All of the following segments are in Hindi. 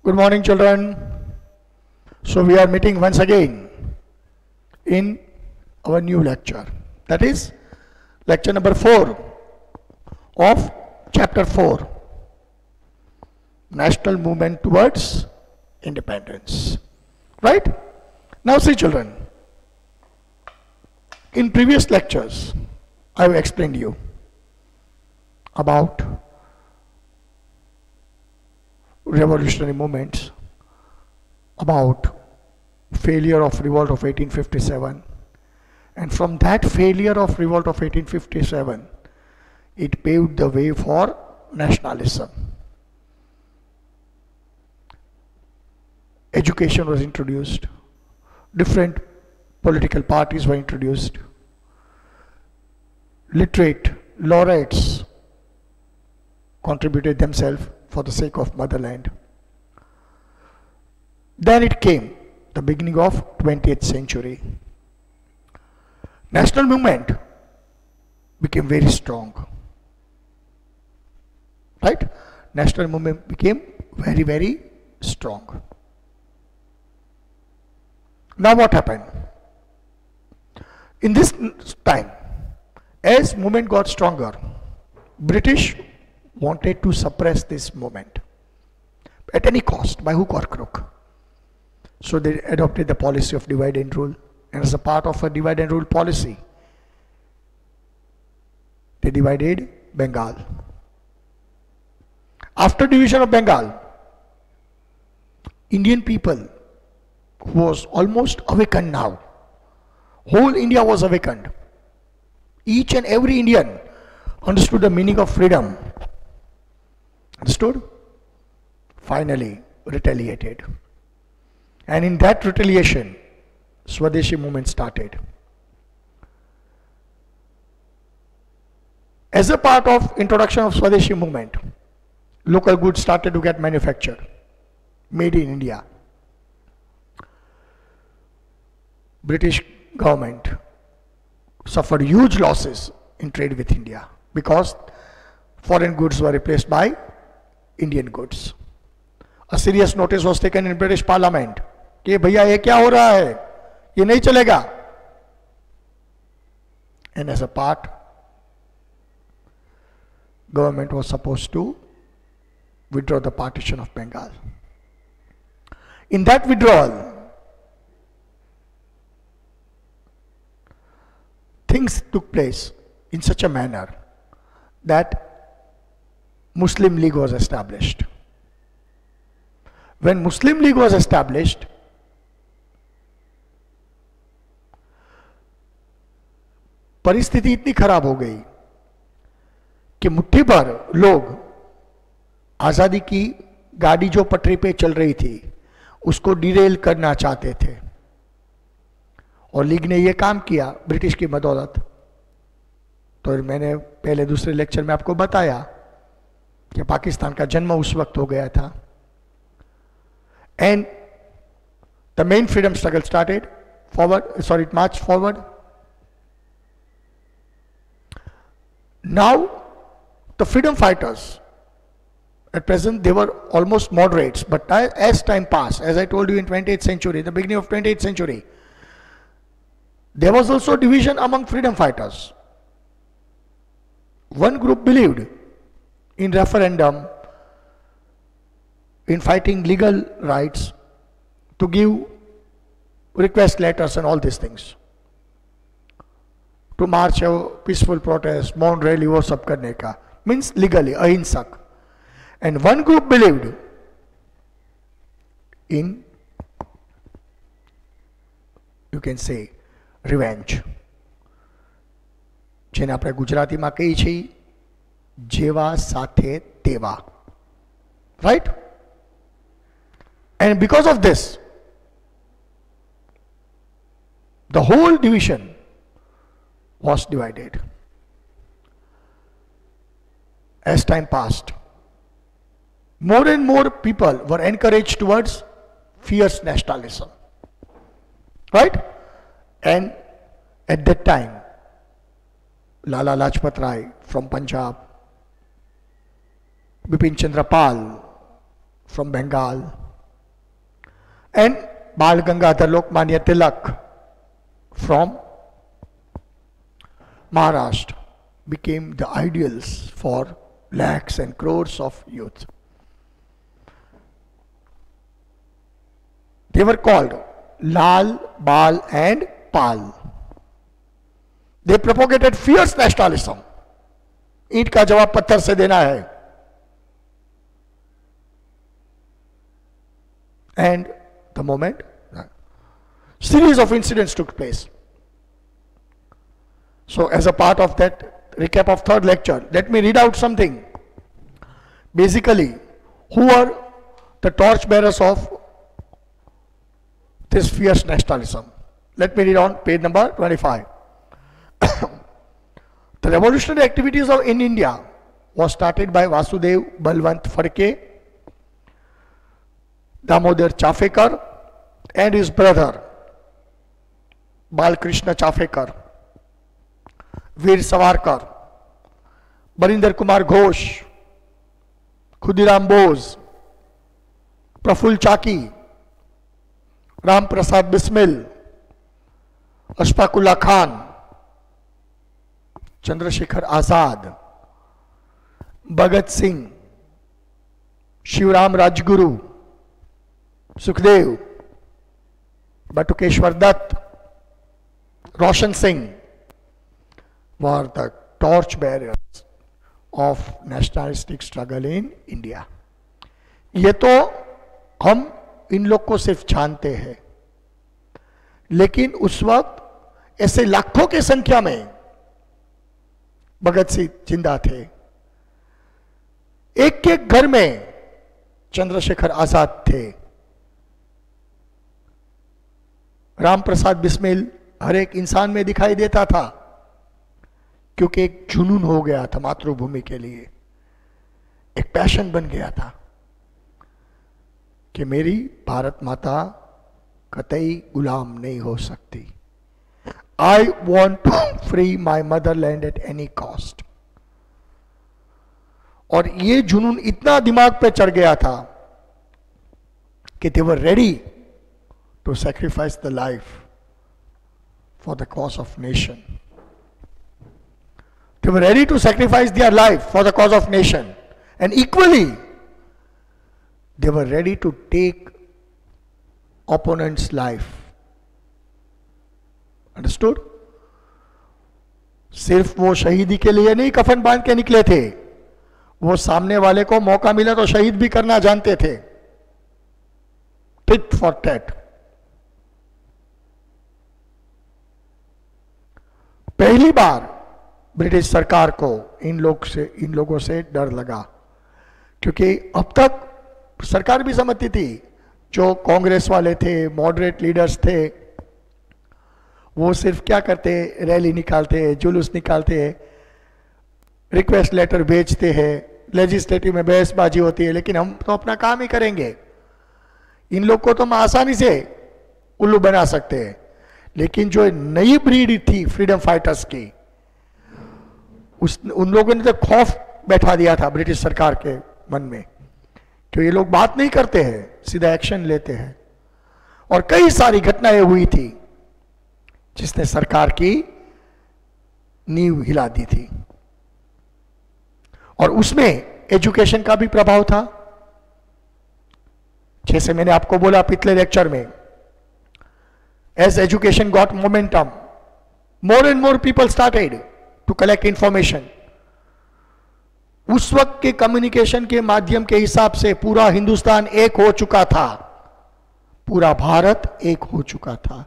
Good morning, children. So we are meeting once again in our new lecture. That is lecture number 4 of chapter 4, National Movement Towards Independence. Right? Now see, children, in previous lectures I have explained you about revolutionary movements, about failure of revolt of 1857, and from that failure of revolt of 1857 it paved the way for nationalism. Education was introduced, different political parties were introduced, literate laureates contributed themselves for the sake of motherland. Then it came the beginning of 20th century. National movement became very strong. Right? National movement became very, very strong. Now what happened? In this time, as movement got stronger, British wanted to suppress this movement at any cost, by hook or crook. So they adopted the policy of divide and rule, and as a part of a divide and rule policy, they divided Bengal. After division of Bengal, Indian people who was almost awakened now, whole India was awakened. Each and every Indian understood the meaning of freedom. Understood? Finally retaliated. And in that retaliation, Swadeshi movement started. As a part of introduction of Swadeshi movement, local goods started to get manufactured, made in India. British government suffered huge losses in trade with India because foreign goods were replaced by Indian goods. A serious notice was taken in British Parliament कि भैया ये क्या हो रहा है, ये नहीं चलेगा. And as a part, government was supposed to withdraw the partition of Bengal. In that withdrawal, things took place in such a manner that Muslim League was established. When Muslim League was established, परिस्थिति इतनी खराब हो गई कि मुट्ठी भर लोग आज़ादी की गाड़ी जो पटरी पे चल रही थी उसको डिरेल करना चाहते थे, और लीग ने ये काम किया ब्रिटिश की बदौलत. तो मैंने पहले दूसरे लेक्चर में आपको बताया कि पाकिस्तान का जन्म उस वक्त हो गया था. And the main freedom struggle started forward, sorry, it march forward. Now the freedom fighters, at present they were almost moderates, but as time passed, as I told you, in 20th century, the beginning of 20th century, there was also division among freedom fighters. One group believed in referendum, in fighting legal rights, to give request letters and all these things, to march a peaceful protest, mount rally, वो सब करने का, means legally, अहिंसक. And one group believed in, you can say, revenge. જેને આપણે ગુજરાતીમાં કહીએ છીએ જેવા સાથે તેવા. Right? And because of this, the whole division was divided. As time passed, more and more people were encouraged towards fierce nationalism. Right? And at that time, Lala Lajpat Rai from Punjab, Bipin Chandra Pal from Bengal, and Bal Gangadhar Lokmanya Tilak from Maharashtra became the ideals for lakhs and crores of youth. They were called Lal, Bal and Pal. They propagated fierce nationalism. ईंट का जवाब पत्थर से देना है. And the moment, series of incidents took place. So as a part of that recap of third lecture, let me read out something. Basically, who are the torch bearers of this fierce nationalism? Let me read on page number 25. The revolutionary activities in India was started by Vasudev Balwant Phadke, Damodar Chafekar and his brother Balkrishna Chafekar, Veer Savarkar, Barinder Kumar Ghosh, Khudiram Bose, Praful Chaki, Ram Prasad Bismil, Ashfaqullah Khan, Chandrasekhar Azad, Bhagat Singh, Shivram Rajguru, Sukhdev, Batukeshwar Dutt, Roshan Singh were the torch bearers of nationalistic struggle in India. ये तो हम इन लोग को सिर्फ जानते हैं, लेकिन उस वक्त ऐसे लाखों की संख्या में भगत सिंह जिंदा थे. एक एक घर में चंद्रशेखर आजाद थे. राम प्रसाद बिस्मिल हर एक इंसान में दिखाई देता था, क्योंकि एक जुनून हो गया था मातृभूमि के लिए. एक पैशन बन गया था कि मेरी भारत माता कतई गुलाम नहीं हो सकती. I want to free my motherland at any cost. और ये जुनून इतना दिमाग पे चढ़ गया था कि they were ready to sacrifice the life for the cause of nation. They were ready to sacrifice their life for the cause of nation, and equally they were ready to take opponent's life. Understood? सिर्फ वो शहीदी के लिए नहीं कफन बांध के निकले थे, वो सामने वाले को मौका मिला तो शहीद भी करना जानते थे. Tit for tat. पहली बार ब्रिटिश सरकार को इन लोगों से डर लगा, क्योंकि अब तक सरकार भी समझती थी जो कांग्रेस वाले थे, मॉडरेट लीडर्स थे, वो सिर्फ क्या करते, रैली निकालते हैं, जुलूस निकालते हैं, रिक्वेस्ट लेटर भेजते हैं, लेजिस्लेटिव में बहसबाजी होती है, लेकिन हम तो अपना काम ही करेंगे. इन लोग को तो हम आसानी से उल्लू बना सकते हैं. लेकिन जो नई ब्रीड थी फ्रीडम फाइटर्स की, उन लोगों ने तो खौफ बैठा दिया था ब्रिटिश सरकार के मन में कि ये लोग बात नहीं करते हैं, सीधा एक्शन लेते हैं. और कई सारी घटनाएं हुई थी जिसने सरकार की नींव हिला दी थी. और उसमें एजुकेशन का भी प्रभाव था. जैसे मैंने आपको बोला पिछले लेक्चर में, as education got momentum, more and more people started to collect information. उस वक्त के कम्युनिकेशन के माध्यम के हिसाब से पूरा हिंदुस्तान एक हो चुका था, पूरा भारत एक हो चुका था.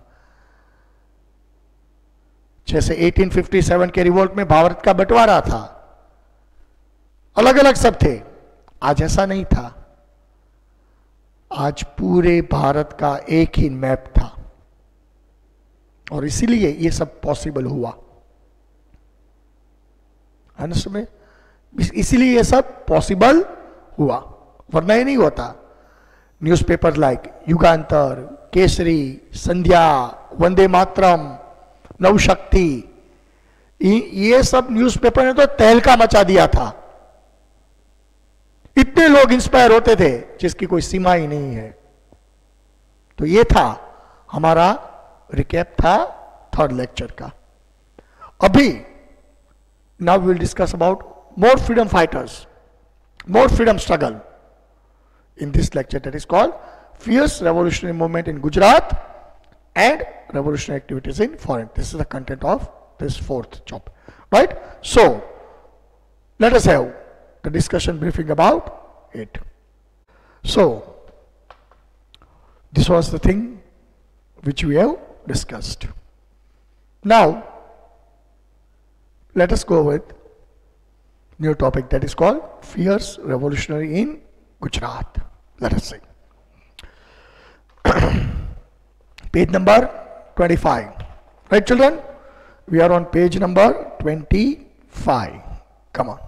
जैसे 1857 के रिवोल्ट में भारत का बंटवारा था, अलग अलग सब थे. आज ऐसा नहीं था. आज पूरे भारत का एक ही मैप था, और इसीलिए ये सब पॉसिबल हुआ. में इसीलिए ये सब पॉसिबल हुआ, वरना ये नहीं होता. न्यूज़पेपर लाइक युगांतर, केसरी, संध्या, वंदे मातरम, नवशक्ति, ये सब न्यूज़पेपर ने तो तहलका मचा दिया था. इतने लोग इंस्पायर होते थे जिसकी कोई सीमा ही नहीं है. तो ये था हमारा रिकैप था थर्ड लेक्चर का। अभी now we will discuss about more freedom fighters, more freedom struggle in this lecture, that is called fierce revolutionary movement in Gujarat and revolutionary activities in foreign. This is the content of this fourth chapter, right? So let us have the discussion briefing about it. So this was the thing which we have discussed. Now let us go with new topic, that is called fierce revolutionary in Gujarat. Let us see. Page number 25. Right, children? We are on page number 25. Come on.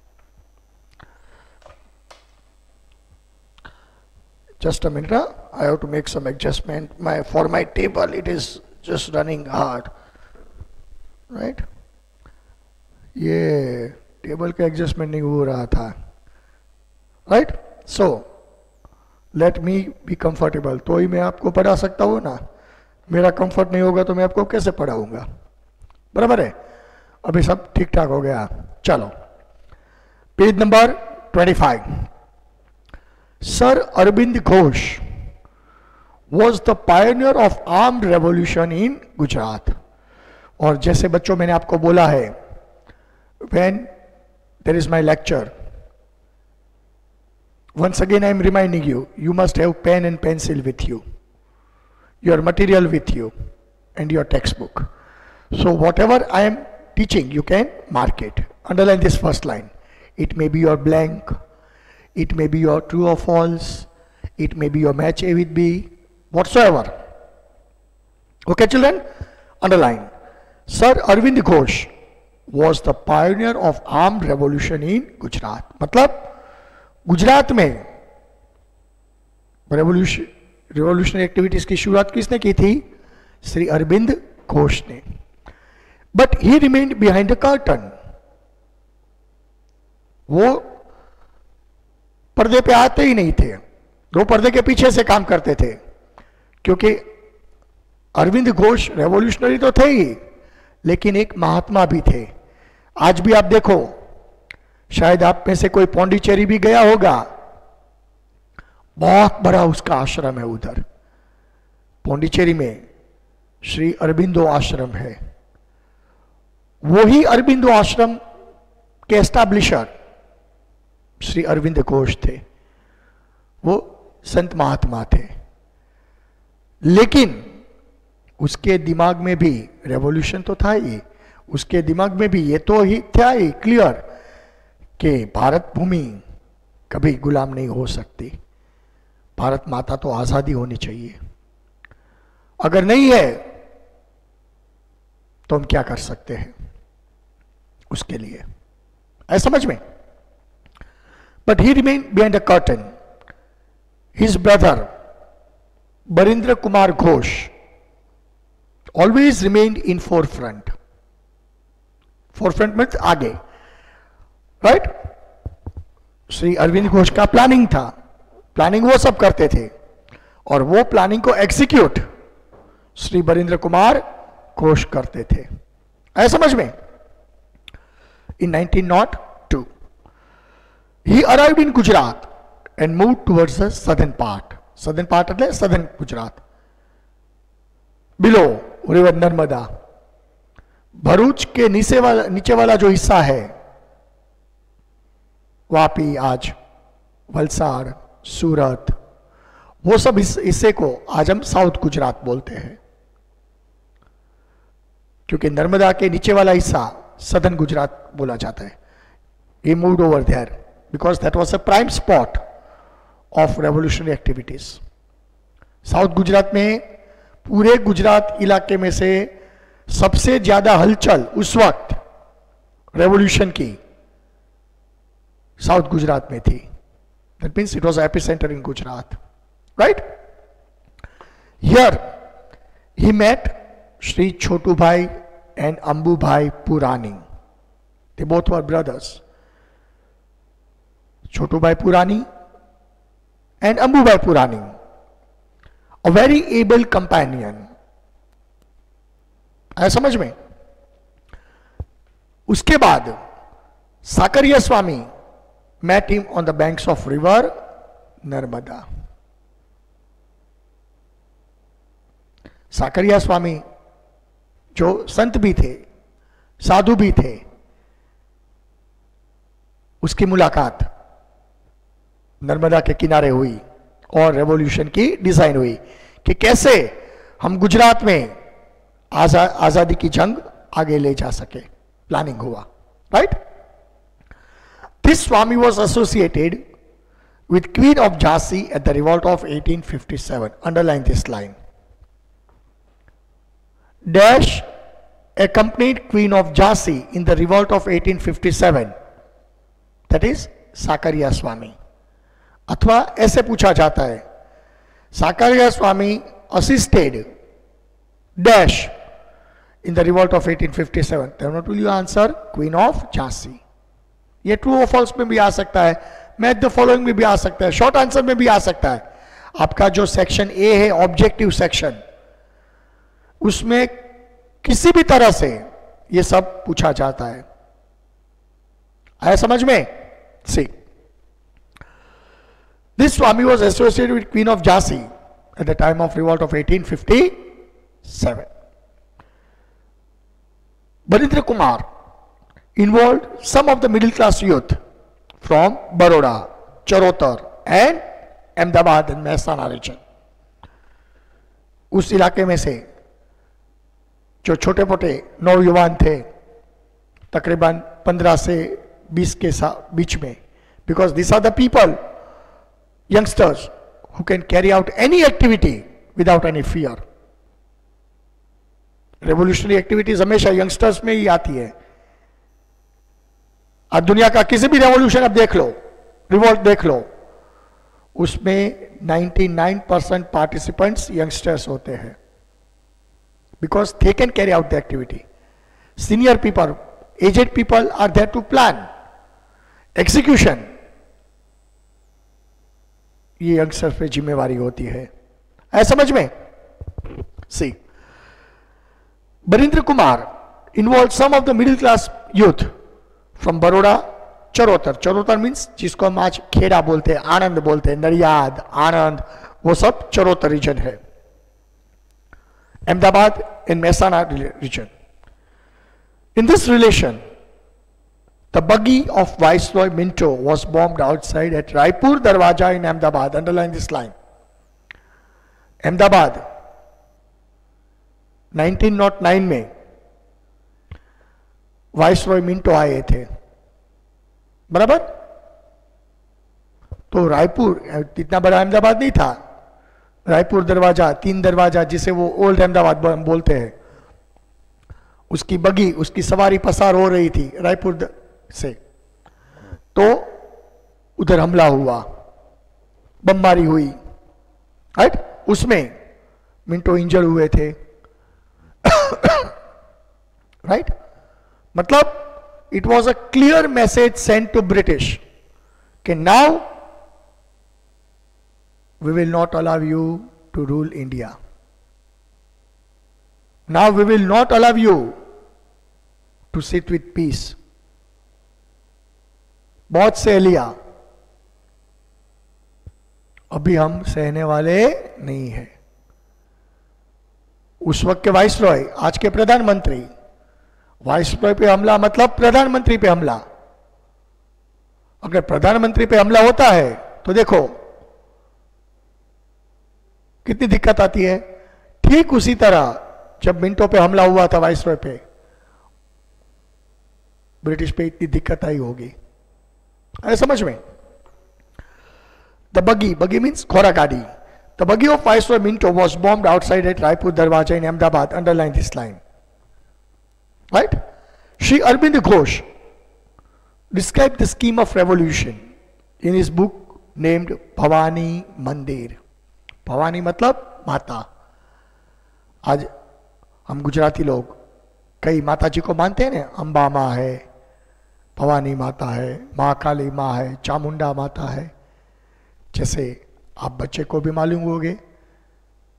Just a minute. I have to make some adjustment. For my table, it is just running hard. Right? Yeah. Table का एडजस्टमेंट नहीं हो रहा था, right? So let me be comfortable, तो ही मैं आपको पढ़ा सकता हूँ ना। मेरा कंफर्ट नहीं होगा तो मैं आपको कैसे पढ़ाऊंगा, बराबर है? अभी सब ठीक ठाक हो गया। चलो page number 25। Sir Arvind Ghosh was the pioneer of armed revolution in Gujarat. और जैसे बच्चों मैंने आपको बोला है, when there is my lecture, once again I am reminding you, you must have pen and pencil with you, your material with you and your textbook. So whatever I am teaching, you can mark it. Underline this first line. It may be your blank, it may be your true or false, it may be your match A with B, whatsoever. Okay children, underline. Sir Arvind Ghosh was the pioneer of armed revolution in Gujarat. मतलब गुजरात में रेवोल्यूशनरी एक्टिविटीज की शुरुआत किसने की थी? श्री अरविंद घोष ने। But he remained behind the curtain, वो पर्दे पे आते ही नहीं थे, दो पर्दे के पीछे से काम करते थे, क्योंकि अरविंद घोष रेवोल्यूशनरी तो थे ही, लेकिन एक महात्मा भी थे। आज भी आप देखो, शायद आप में से कोई पौंडीचेरी भी गया होगा, बहुत बड़ा उसका आश्रम है उधर। पौंडीचेरी में श्री अरबिंदो आश्रम है। वही अरबिंदो आश्रम के एस्टैब्लिशर श्री अरविंद घोष थे। वो संत महात्मा थे, लेकिन उसके दिमाग में भी रेवोल्यूशन तो था ही, उसके दिमाग में भी ये तो ही था ही क्लियर कि भारत भूमि कभी गुलाम नहीं हो सकती, भारत माता तो आजादी होनी चाहिए। अगर नहीं है तो हम क्या कर सकते हैं उसके लिए, ऐसा समझ में। But he remain behind the curtain. His brother Barindra Kumar Ghosh always remained in forefront. Forefront में आगे, राइट? श्री अरविंद घोष का प्लानिंग था, प्लानिंग वो सब करते थे, और वो प्लानिंग को एग्जीक्यूट श्री बरिंद्र कुमार घोष करते थे, ऐसा समझ में। इन 1902 he arrived in Gujarat and moved towards the southern part. Southern part એટલે southern Gujarat, below river Narmada. Bharuch के नीचे वाला जो हिस्सा है, वापी, आज वलसाड़, सूरत, वो सब हिस्से को आज हम साउथ गुजरात बोलते हैं, क्योंकि नर्मदा के नीचे वाला हिस्सा सदर्न गुजरात बोला जाता है। He moved over there because that was a prime spot of revolutionary activities. South Gujarat में, पूरे गुजरात इलाके में से सबसे ज्यादा हलचल उस वक्त रेवोल्यूशन की साउथ गुजरात में थी। That means it was epicenter in Gujarat, right? Here he met Shri Chotubhai and Ambubhai Purani. They both were brothers. Chotubhai Purani and Ambubhai Purani. A very able companion. आया समझ में? उसके बाद साकरिया स्वामी met him on the banks of river Narmada. Sakariya स्वामी जो संत भी थे, साधु भी थे, उसकी मुलाकात नर्मदा के किनारे हुई और रेवोल्यूशन की डिजाइन हुई कि कैसे हम गुजरात में आजादी की जंग आगे ले जा सके। प्लानिंग हुआ, right? This Swami was associated with Queen of Jhansi at the revolt of 1857. Underline this line. Dash accompanied Queen of Jhansi in the revolt of 1857. That is Sakaria Swami. अथवा ऐसे पूछा जाता है, Sakaria Swami assisted dash in the revolt of 1857. Then what will you answer? Queen of Jhansi. ये ट्रू और फॉल्स में भी आ सकता है, मैच द फॉलोइंग में भी आ सकता है, शॉर्ट आंसर में भी आ सकता है। आपका जो सेक्शन ए है ऑब्जेक्टिव सेक्शन, उसमें किसी भी तरह से ये सब पूछा जाता है। आया समझ में? See, this Swami was associated with queen of Jhansi at the time of revolt of 1857. Barindra Kumar involved some of the middle class youth from Baroda, Charotar and Ahmedabad and Mehsana region. उस इलाके में से जो छोटे मोटे नौयुवान थे, तकरीबन 15 से 20 के बीच में, because these are the people, youngsters who can carry out any activity without any fear. Revolutionary activities हमेशा youngsters में ही आती है। आज दुनिया का किसी भी रेवोल्यूशन अब देख लो, रिवोल्ट देख लो, उसमें 99% पार्टिसिपेंट्स यंगस्टर्स होते हैं, because they can carry out the activity. Senior people, aged people are there to plan, execution ये यंगस्टर्स पे जिम्मेवारी होती है। ऐ समझ में? See, Barindra Kumar involve some of the middle class youth from Baroda, Charotar. Charotar means जिसको हम आज खेड़ा बोलते हैं, आनंद बोलते हैं, नडियाद, आनंद, वो सब चरोतर रीजन है। Ahmedabad in Mehsana region. In this relation the buggy of viceroy Minto was bombed outside at Raipur Darwaza in Ahmedabad. Underline this line. Ahmedabad 1909 में वाइसरॉय मिंटो आए थे, बराबर? तो रायपुर इतना बड़ा अहमदाबाद नहीं था। रायपुर दरवाजा, 3 दरवाजा, जिसे वो ओल्ड अहमदाबाद बोलते हैं, उसकी बगी, उसकी सवारी पसार हो रही थी रायपुर से, तो उधर हमला हुआ, बमबारी हुई, राइट? उसमें मिंटो इंजर हुए थे, राइट? मतलब it was a clear message sent to British कि now we will not allow you to rule India. Now we will not allow you to sit with peace. बहुत सह लिया, अभी हम सहने वाले नहीं हैं। उस वक्त के वाइसरॉय, आज के प्रधानमंत्री, वाइसरॉय पे हमला मतलब प्रधानमंत्री पे हमला। अगर प्रधानमंत्री पे हमला होता है तो देखो कितनी दिक्कत आती है। ठीक उसी तरह जब मिंटो पे हमला हुआ था वाइसरॉय पे, ब्रिटिश पे इतनी दिक्कत आई होगी। अरे समझ में? द बगी, बगी मीन्स घोड़ा गाड़ी। The buggy of viceroy Minto was bombed outside at Raipur Darwaza in Ahmedabad. Underline this line, right? Shri Arvind Ghosh described the scheme of revolution in his book named Bhavani Mandir. Bhavani मतलब माता। आज हम गुजराती लोग कई माता जी को मानते हैं ना, अंबा माँ है, भवानी माता है, माँ काली माँ है, चामुंडा माता है। जैसे आप बच्चे को भी मालूम होगे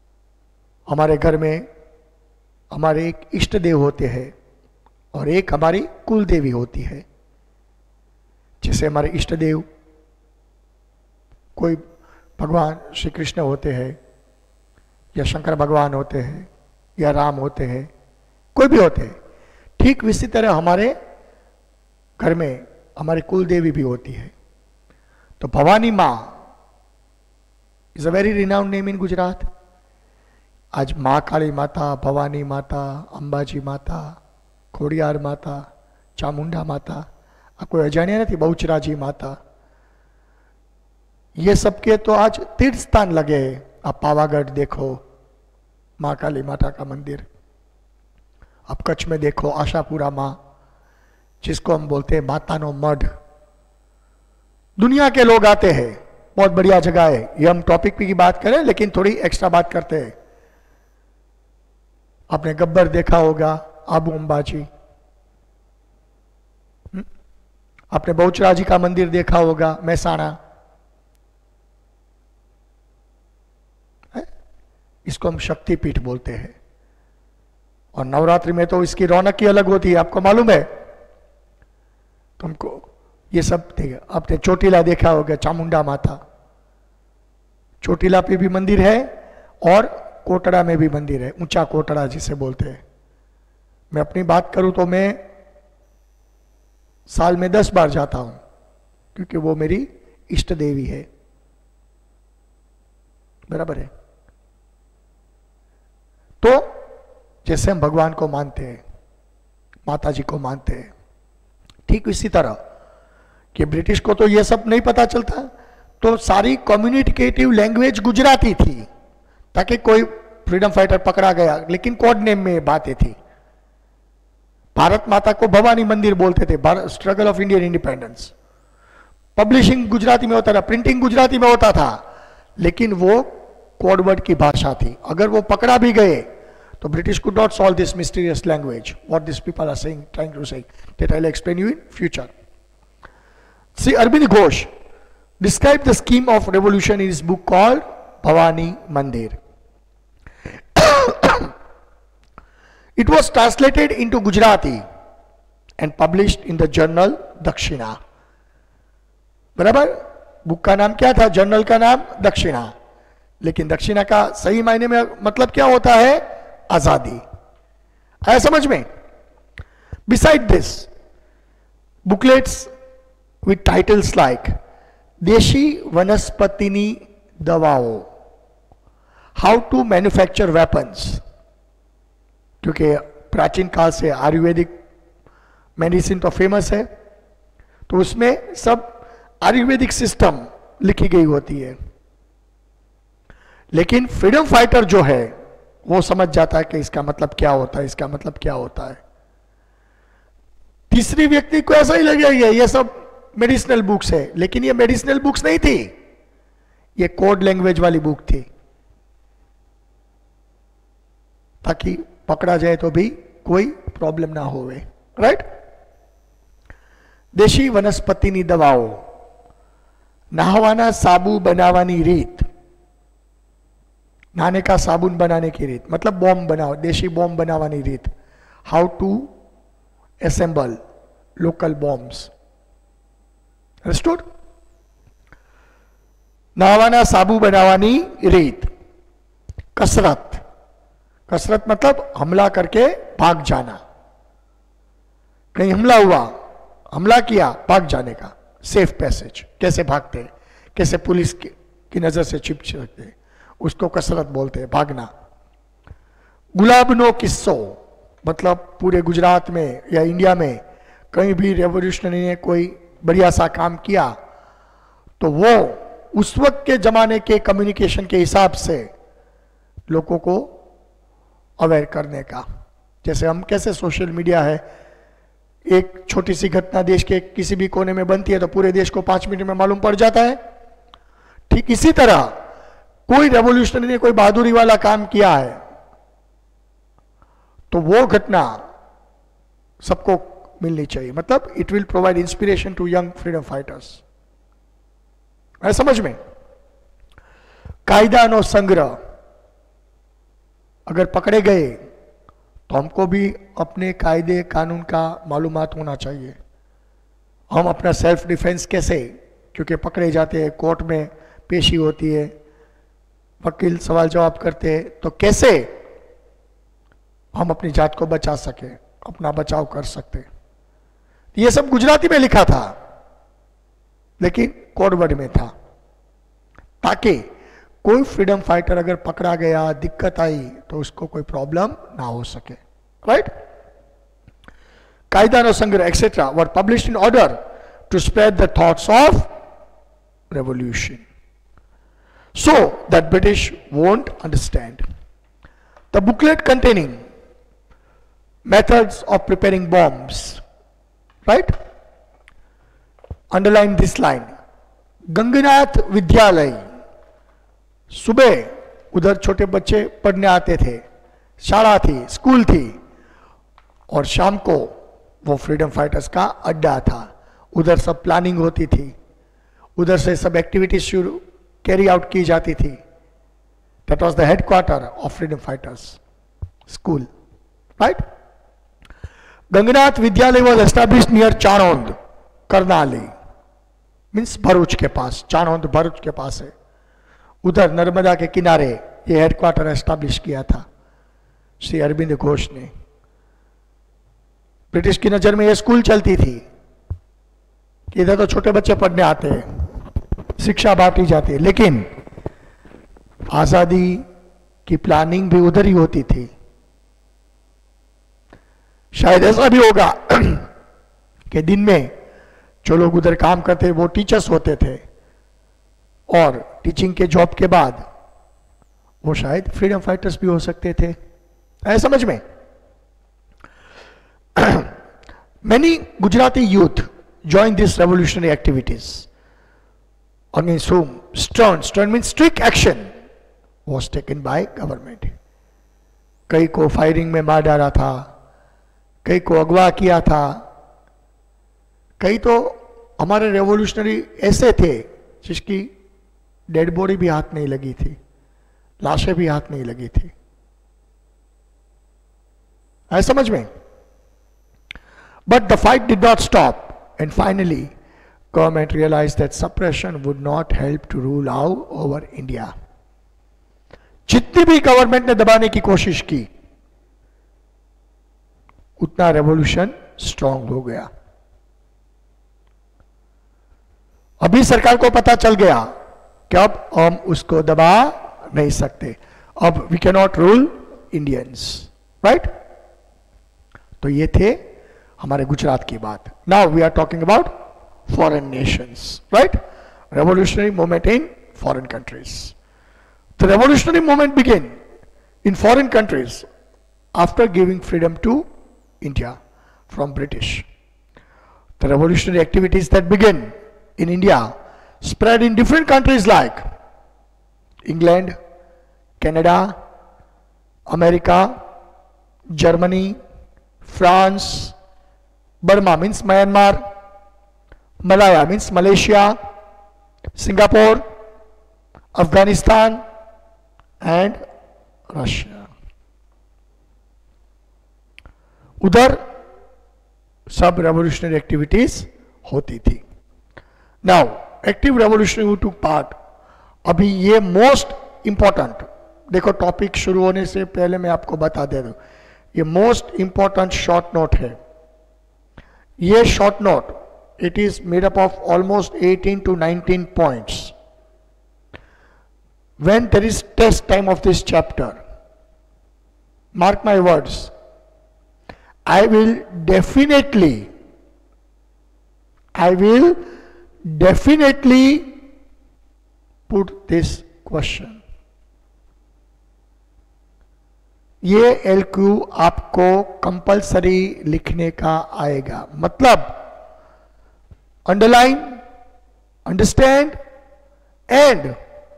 हमारे घर में हमारे एक इष्ट देव होते हैं और एक हमारी कुल देवी होती है। जैसे हमारे इष्ट देव कोई भगवान श्री कृष्ण होते हैं या शंकर भगवान होते हैं या राम होते हैं, कोई भी होते हैं, ठीक इसी तरह हमारे घर में हमारी कुल देवी भी होती है। तो Bhavani Maa is a very renowned name in Gujarat. आज माँ काली माता, भवानी माता, अंबाजी माता, खोडियार माता, चामुंडा माता, आ कोई अजाण्या नहीं, बहुचराजी माता, ये सब के तो आज तीर्थ स्थान लगे। आप पावागढ़ देखो माँ काली माता का मंदिर, आप कच्छ में देखो आशापुरा माँ, जिसको हम बोलते हैं मातानो मढ़। दुनिया के लोग आते हैं, बहुत बढ़िया जगह है। ये हम टॉपिक की बात करें लेकिन थोड़ी एक्स्ट्रा बात करते हैं। आपने गब्बर देखा होगा, आबू अंबाजी, आपने बहुचराजी का मंदिर देखा होगा महसाणा, इसको हम शक्तिपीठ बोलते हैं। और नवरात्रि में तो इसकी रौनक ही अलग होती है, आपको मालूम है। तुमको ये सब देखा, आपने चोटीला देखा होगा, चामुंडा माता, चोटीला पे भी मंदिर है और कोटड़ा में भी मंदिर है, ऊंचा कोटड़ा जिसे बोलते हैं। मैं अपनी बात करूं तो मैं साल में 10 बार जाता हूं, क्योंकि वो मेरी इष्ट देवी है, बराबर है। तो जैसे हम भगवान को मानते हैं, माता जी को मानते हैं, ठीक इसी तरह कि ब्रिटिश को तो ये सब नहीं पता चलता, तो सारी कम्युनिकेटिव लैंग्वेज गुजराती थी, ताकि कोई फ्रीडम फाइटर पकड़ा गया लेकिन कोड नेम में बातें थी। भारत माता को भवानी मंदिर बोलते थे, struggle of Indian independence. Publishing Gujarati में होता था, प्रिंटिंग गुजराती में होता था, लेकिन वो कोड वर्ड की भाषा थी। अगर वो पकड़ा भी गए तो British could not solve this mysterious language, what this people are saying, trying to say, that I will explain you in future. See Arvind Ghosh described the scheme of revolution in his book called Bhavani Mandir. It was translated into Gujarati and published in the journal Dakshina. बराबर, बुक का नाम क्या था? जर्नल का नाम दक्षिणा। लेकिन दक्षिणा का सही मायने में मतलब क्या होता है? आजादी। आया समझ में? Beside this, booklets with titles like देशी वनस्पतिनी दवाओं, हाउ टू मैन्युफैक्चर वेपन्स, क्योंकि प्राचीन काल से आयुर्वेदिक मेडिसिन तो फेमस है, तो उसमें सब आयुर्वेदिक सिस्टम लिखी गई होती है। लेकिन फ्रीडम फाइटर जो है वो समझ जाता है कि इसका मतलब क्या होता है, इसका मतलब क्या होता है। तीसरी व्यक्ति को ऐसा ही लगेगा ये सब मेडिसिनल बुक्स है, लेकिन ये मेडिसिनल बुक्स नहीं थी, ये कोड लैंग्वेज वाली बुक थी, ताकि पकड़ा जाए तो भी कोई प्रॉब्लम ना होवे, राइट। देशी वनस्पतिनी दवाओ, नहावाना साबु बनावानी रीत, नहाने का साबुन बनाने की रीत, मतलब बॉम्ब बनाओ, देशी बॉम्ब बनावानी रीत, how to assemble local bombs. Understood? नहावाना साबु बनावानी रीत। कसरत, कसरत मतलब हमला करके भाग जाना, कहीं हमला हुआ, हमला किया, भाग जाने का सेफ पैसेज, कैसे भागते, कैसे पुलिस की नजर से छिप सकते, उसको कसरत बोलते हैं, भागना। गुलाबनो किस्सो, मतलब पूरे गुजरात में या इंडिया में कहीं भी रेवोल्यूशनरी ने कोई बढ़िया सा काम किया तो वो उस वक्त के जमाने के कम्युनिकेशन के हिसाब से लोगों को अवेयर करने का। जैसे हम कैसे सोशल मीडिया है, एक छोटी सी घटना देश के किसी भी कोने में बनती है तो पूरे देश को 5 मिनट में मालूम पड़ जाता है। ठीक इसी तरह कोई रेवोल्यूशनरी ने कोई बहादुरी वाला काम किया है तो वो घटना सबको मिलनी चाहिए, मतलब it will provide inspiration to young freedom fighters. है समझ में? कायदानो संग्रह, अगर पकड़े गए तो हमको भी अपने कायदे कानून का मालूमात होना चाहिए। हम अपना सेल्फ डिफेंस कैसे, क्योंकि पकड़े जाते हैं, कोर्ट में पेशी होती है, वकील सवाल जवाब करते हैं, तो कैसे हम अपनी जात को बचा सके, अपना बचाव कर सकते। ये सब गुजराती में लिखा था, लेकिन कोड वर्ड में था, ताकि कोई फ्रीडम फाइटर अगर पकड़ा गया, दिक्कत आई, तो उसको कोई प्रॉब्लम ना हो सके। राइट? कायदा संग्रह etcetera were published in order to spread the thoughts of revolution, so that British won't understand. The booklet containing methods of preparing bombs, right? Underline this line. Gangnath Vidyalaya, सुबह उधर छोटे बच्चे पढ़ने आते थे, शाला थी, स्कूल थी, और शाम को वो फ्रीडम फाइटर्स का अड्डा था। उधर सब प्लानिंग होती थी, उधर से सब एक्टिविटीज शुरू कैरी आउट की जाती थी। That was the headquarter of freedom fighters school. Right? Gangnath Vidyalaya was established near Chanod, Karnali, means Bharuch के पास। चाणोद भरूच के पास है, उधर नर्मदा के किनारे ये हेडक्वार्टर एस्टैब्लिश किया था श्री अरविंद घोष ने। ब्रिटिश की नजर में ये स्कूल चलती थी कि इधर तो छोटे बच्चे पढ़ने आते हैं, शिक्षा बांटी जाती है, लेकिन आजादी की प्लानिंग भी उधर ही होती थी। शायद ऐसा भी होगा कि दिन में जो लोग उधर काम करते वो टीचर्स होते थे, और टीचिंग के जॉब के बाद वो शायद फ्रीडम फाइटर्स भी हो सकते थे। है समझ में? Many Gujarati youth joined these revolutionary activities, against whom stern means strict action was taken by government. कई को फायरिंग में मार डाला था, कई को अगवा किया था, कई तो हमारे रेवोल्यूशनरी ऐसे थे जिसकी डेड बॉडी भी हाथ नहीं लगी थी, लाशें भी हाथ नहीं लगी थी। है समझ में? But the fight did not stop, and finally government realized that suppression would not help to rule out over India. जितनी भी गवर्नमेंट ने दबाने की कोशिश की, उतना रेवोल्यूशन स्ट्रांग हो गया। अभी सरकार को पता चल गया कि अब हम उसको दबा नहीं सकते, अब we can not rule Indians. Right? तो ये थे हमारे गुजरात की बात। Now we are talking about foreign nations. Right? Revolutionary movement in foreign countries. The revolutionary movement began in foreign countries after giving freedom to India from British. The revolutionary activities that began in India spread in different countries like England, Canada, America, Germany, France, Burma means Myanmar, Malaya means Malaysia, Singapore, Afghanistan and Russia. उधर सब रेवोल्यूशनरी एक्टिविटीज होती थी। Now active revolution who took part, अभी ये मोस्ट इंपॉर्टेंट, देखो टॉपिक शुरू होने से पहले मैं आपको बता दे दूं, ये मोस्ट इंपॉर्टेंट शॉर्ट नोट है। ये short note it is made up of almost 18 to 19 points. When there is test time of this chapter, mark my words, I will definitely put this question. ये LQ आपको कंपलसरी लिखने का आएगा, मतलब underline, understand and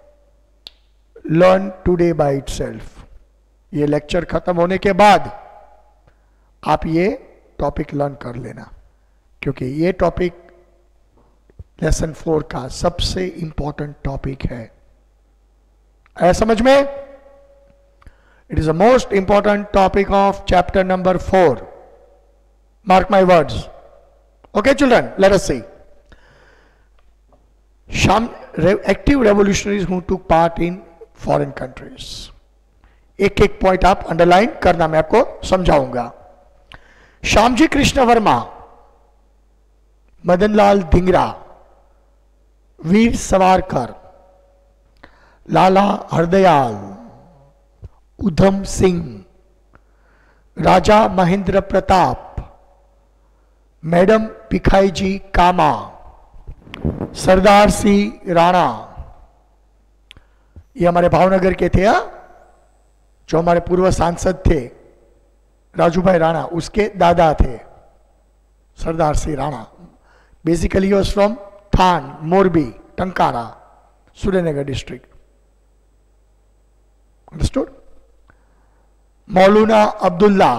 learn today by itself. ये लेक्चर खत्म होने के बाद आप ये टॉपिक लर्न कर लेना, क्योंकि ये टॉपिक लेसन 4 का सबसे इंपॉर्टेंट टॉपिक है। समझ में? It is the most important topic of chapter number 4. Mark my words. Okay, children, let us see. Active revolutionaries who took part in foreign countries. एक एक पॉइंट आप अंडरलाइन करना, मैं आपको समझाऊंगा. श्यामजी कृष्ण वर्मा, मदनलाल धिंगरा, वीर सावरकर, लाला हरदयाल, उधम सिंह, राजा महेंद्र प्रताप, मैडम भिखाईजी कामा, सरदार सिंह राणा, ये हमारे भावनगर के थे. जो हमारे पूर्व सांसद थे राजूभाई राणा, उसके दादा थे Sardar Singh Rana. Basically he was from Than, Morbi, Tankara, Surendranagar district. Understood. Maulana Abdullah,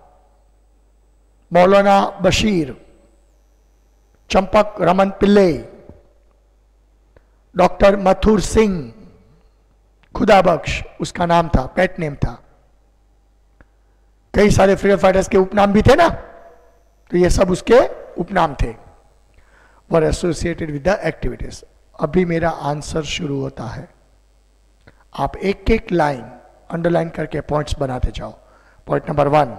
Maulana Bashir, Champak Raman Pillai, doctor Mathur Singh, Khuda Bakhsh उसका नाम था, पेट नेम था. कई सारे फ्रीडम फाइटर्स के उपनाम भी थे ना, तो ये सब उसके उपनाम थे. Were associated with the activities. अभी मेरा आंसर शुरू होता है. आप एक एक लाइन अंडरलाइन करके पॉइंट्स बनाते जाओ. Point number 1,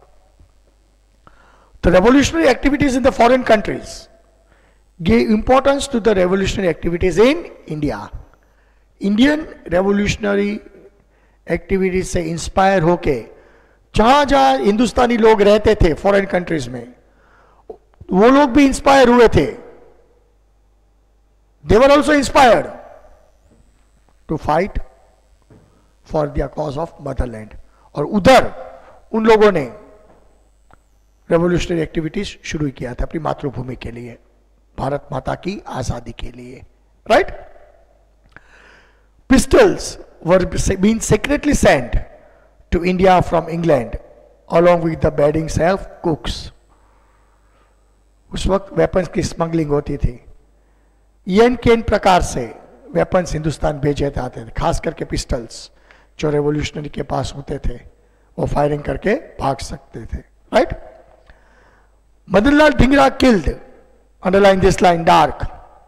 the revolutionary activities in the foreign countries give importance to the revolutionary activities in India. Indian revolutionary activities से इंस्पायर होके जहां जहां हिंदुस्तानी लोग रहते थे फॉरेन कंट्रीज में, वो लोग भी इंस्पायर हुए थे. They were also inspired to fight for the cause of motherland. और उधर उन लोगों ने रेवोल्यूशनरी एक्टिविटीज शुरू किया था अपनी मातृभूमि के लिए, भारत माता की आजादी के लिए. Right. Pistols were being secretly sent to India from England along with the beddings of cooks. उस वक्त वेपन्स की स्मगलिंग होती थी. येन केन प्रकार से वेपन्स हिंदुस्तान भेजे जाते थे, खास करके पिस्टल्स जो रेवोल्यूशनरी के पास होते थे, वो फायरिंग करके भाग सकते थे. Right. Madanlal Dhingra killed, underline this line dark.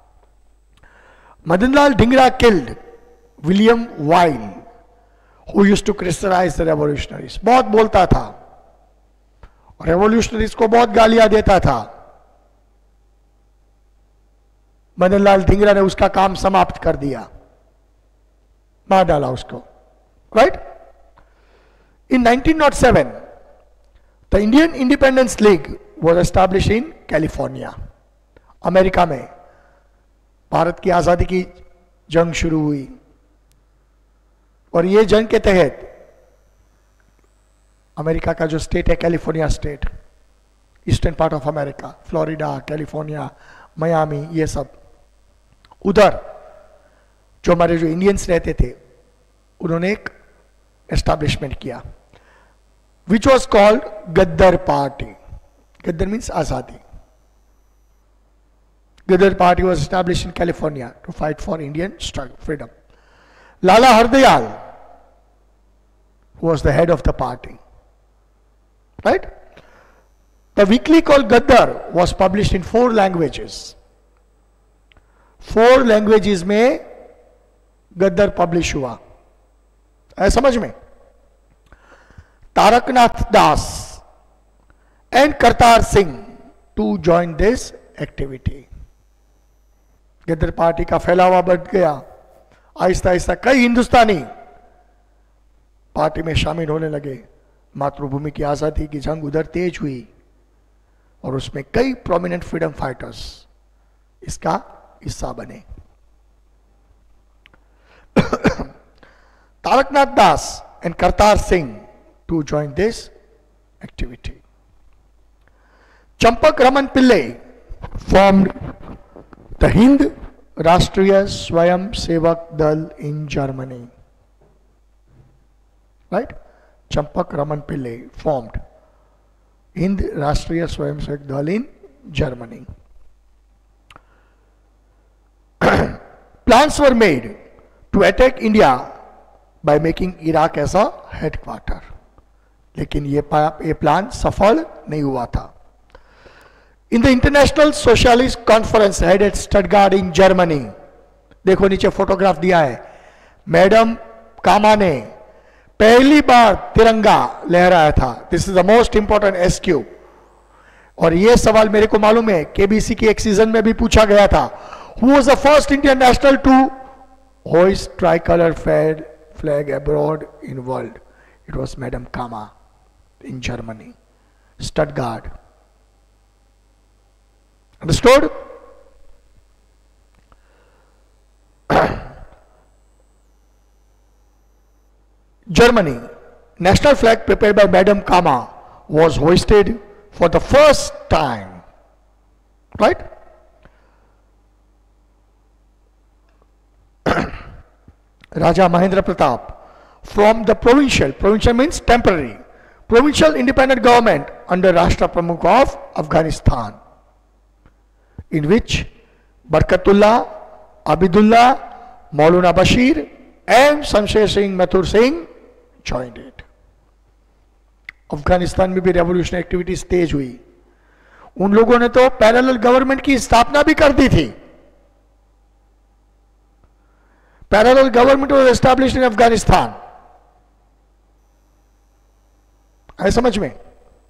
Madanlal Dhingra killed William Wyllie, who used to criticize the revolutionaries. बहुत बोलता था, रेवोल्यूशनरीज को बहुत गालियां देता था. मदनलाल धिंगरा ने उसका काम समाप्त कर दिया, मार डाला उसको. Right. In 1907 the Indian independence league was establish in California. America में भारत की आजादी की जंग शुरू हुई, और ये जंग के तहत अमेरिका का जो स्टेट है California state, eastern part of America, Florida, California, Miami, ये सब, उधर जो हमारे जो इंडियंस रहते थे उन्होंने एक एस्टैब्लिशमेंट किया which was called Ghadar party. Ghadar means आजादी. Ghadar party was establish in California to fight for Indian struggle freedom. Lala Hardayal was the head of the party. Right? The weekly called Gaddar was published in 4 languages. 4 languages में गद्दर पब्लिश हुआ. है समझ में? Taraknath Das and Kartar Singh to join this activity. Ghadar party का फैलावा बढ़ गया. आहिस्ता आहिस्ता कई हिंदुस्तानी पार्टी में शामिल होने लगे. मातृभूमि की आजादी की जंग उधर तेज हुई और उसमें कई प्रोमिनेंट फ्रीडम फाइटर्स इसका हिस्सा बने. Taraknath Das and Kartar Singh to join this activity. Champak Raman Pillai formed the Hind Rashtriya Swayam Sevak Dal in Germany. Right. Champak Raman Pillai formed Hind Rashtriya Swayam Sevak Dal in Germany. Plans were made to attack India by making Iraq as a headquarter. लेकिन ये प्लान सफल नहीं हुआ था. In the International Socialist Conference held at Stuttgart in Germany, देखो नीचे फोटोग्राफ दिया है, मैडम कामा ने पहली बार तिरंगा लहराया था. This is the most important SQ. और यह सवाल मेरे को मालूम है केबीसी की एक सीजन में भी पूछा गया था. Who was the first Indian national to hoist tricolour flag abroad in world? It was madam Cama in Germany, Stuttgart. Understood? Germany, national flag prepared by Madam Kama was hoisted for the first time. Right? Raja Mahendra Pratap from the provincial means temporary, provincial independent government under Rashtra Pramukh of Afghanistan, in which Barkatullah, Abidullah, Maulana Bashir and Shamsher Singh Mathur Singh joined it. Afghanistan में भी रेवोल्यूशनरी एक्टिविटीज तेज हुई. उन लोगों ने तो पैरेलल गवर्नमेंट की स्थापना भी कर दी थी. Parallel government was established in Afghanistan. है समझ में?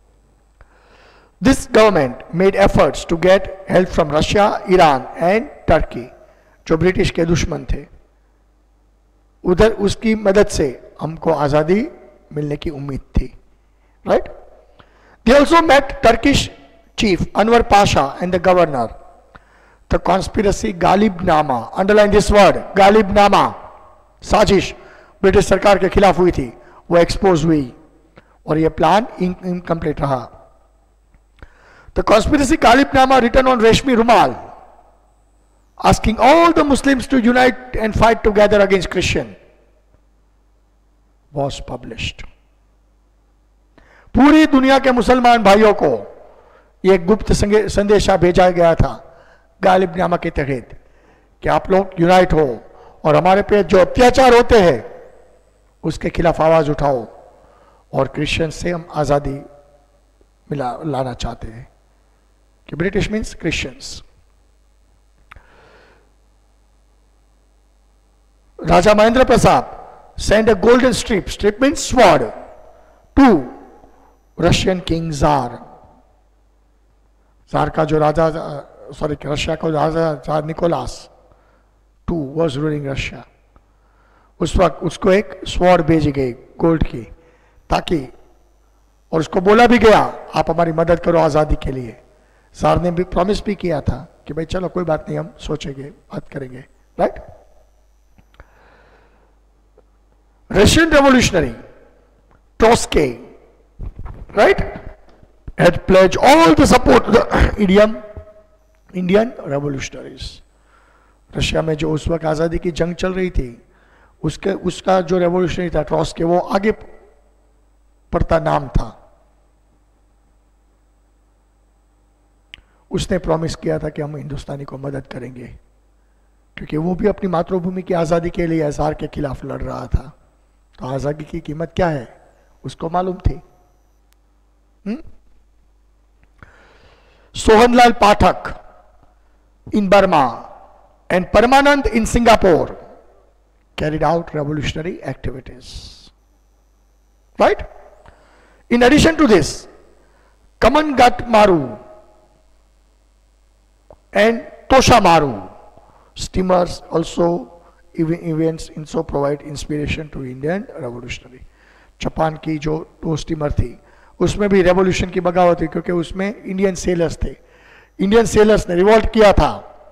This government made efforts to get help from Russia, Iran and Turkey, जो ब्रिटिश के दुश्मन थे. उधर उसकी मदद से हमको आजादी मिलने की उम्मीद थी. Right? They also met Turkish chief Anwar Pasha and the governor. The conspiracy Galibnama, underline this word, Galibnama, साजिश ब्रिटिश सरकार के खिलाफ हुई थी, वो एक्सपोज हुई और ये प्लान इनकम्प्लीट रहा. The conspiracy Galibnama written on Reshmi Rumal, asking all the Muslims to unite and fight together against Christian, was published. पूरी दुनिया के मुसलमान भाइयों को एक गुप्त संदेशा भेजा गया था गालिबनामा के तहत कि आप लोग यूनाइट हो और हमारे पे जो अत्याचार होते हैं उसके खिलाफ आवाज उठाओ और क्रिश्चियन से हम आजादी लाना चाहते हैं. कि British means Christians. Raja Mahendra Pratap sent a golden strip means sword, to Russian king Tsar. Tsar का जो राजा, सॉरी रशिया का राजा Tsar Nicholas II was ruling Russia. उस वक्त उसको एक स्वॉर्ड भेजी गई गोल्ड की, ताकि, और उसको बोला भी गया आप हमारी मदद करो आजादी के लिए. Tsar ने भी प्रॉमिस भी किया था कि भाई चलो कोई बात नहीं, हम सोचेंगे, बात करेंगे. Right? Russian revolutionary Trotsky, right, had pledged all the support to the Indian revolutionaries. Russia में जो उस वक्त आजादी की जंग चल रही थी, उसका जो रेवोल्यूशनरी था ट्रॉट्स्की, वो आगे पड़ता नाम था. उसने प्रॉमिस किया था कि हम हिंदुस्तानी को मदद करेंगे, क्योंकि वो भी अपनी मातृभूमि की आजादी के लिए जार के खिलाफ लड़ रहा था. तो आजादी की कीमत क्या है उसको मालूम थी. Sohanlal Pathak in Burma and Paramanand in Singapore carried out revolutionary activities. Right? In addition to this, Kamangat Maru and Tosha Maru steamers also events also provide inspiration to Indian revolutionary. Japan की जो 2 स्टीमर थी उसमें भी रेवोल्यूशन की बगावत थी, क्योंकि उसमें इंडियन सेलर्स थे. इंडियन सेलर्स ने रिवॉल्ट किया था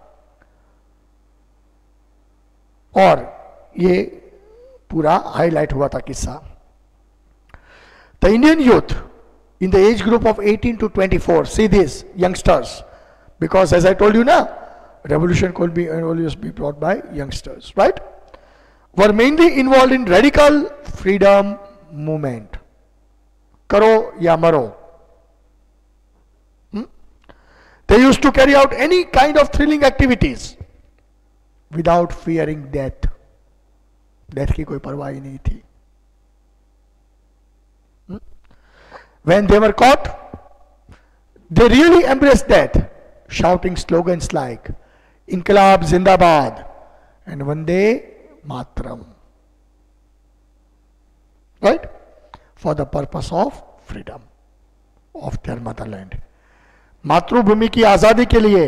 और ये पूरा हाईलाइट हुआ था किस्सा. The Indian youth in the age group of 18 to 24, see these youngsters, because as I told you now, revolution could be always be brought by youngsters, right? Were mainly involved in radical freedom movement. Karo ya maro. They used to carry out any kind of thrilling activities without fearing death. Death की कोई परवाह ही नहीं थी. When they were caught, they really embraced death, shouting slogans like Inqilab Zindabad and Vande Matram. Right? For the purpose of freedom of their motherland. मातृभूमि की आजादी के लिए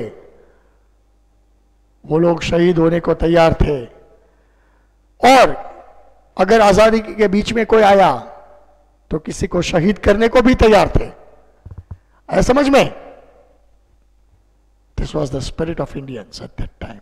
वो लोग शहीद होने को तैयार थे. और अगर आजादी के बीच में कोई आया तो किसी को शहीद करने को भी तैयार थे. आया समझ में? This was the spirit of Indians at that time.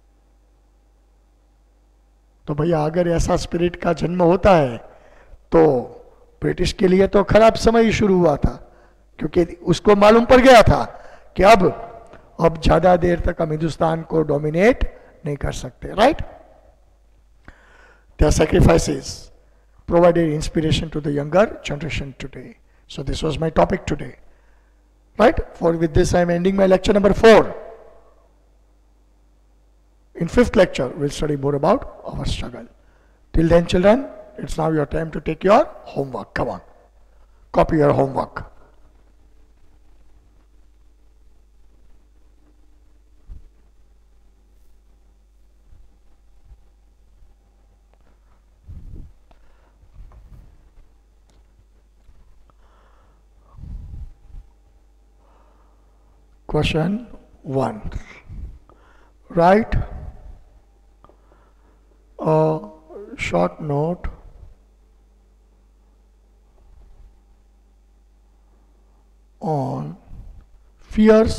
तो भैया अगर ऐसा स्पिरिट का जन्म होता है तो ब्रिटिश के लिए तो खराब समय ही शुरू हुआ था, क्योंकि उसको मालूम पड़ गया था कि अब ज्यादा देर तक हम हिंदुस्तान को डोमिनेट नहीं कर सकते. Right? Their sacrifices provided inspiration to the younger generation today. So this was my topic today. Right? For with this I am ending my lecture number 4. In 5th lecture we'll study more about our struggle. Till then children, it's now your time to take your homework. Come on. Copy your homework. Question 1. Write a short note on fierce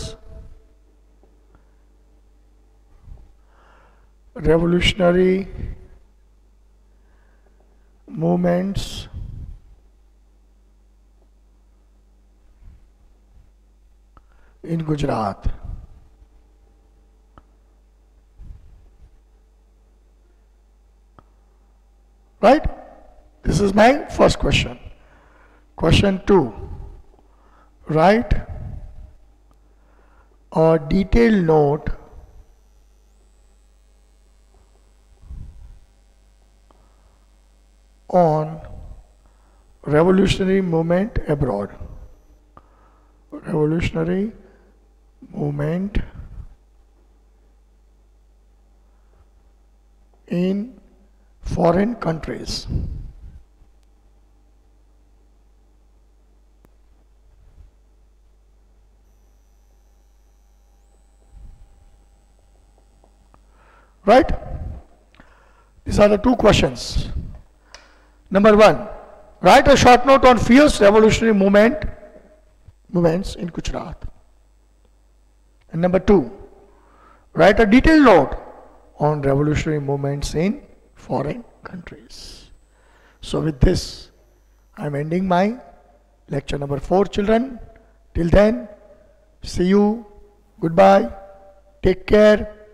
revolutionary movements in Gujarat. Right? This is my first question. Question 2. Write a detailed note on revolutionary movement abroad. Revolutionary movement in foreign countries. Right? These are the two questions. Number 1, write a short note on fierce revolutionary movements in Gujarat. And number 2, write a detailed note on revolutionary movements in foreign countries. So with this, I am ending my lecture number 4, children. Till then, see you. Goodbye. Take care.